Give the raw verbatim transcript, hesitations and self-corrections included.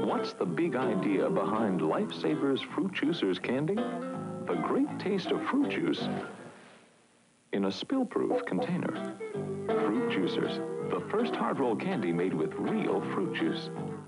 What's the big idea behind Lifesavers Fruit Juicers candy? The great taste of fruit juice in a spill-proof container. Fruit Juicers, the first hard roll candy made with real fruit juice.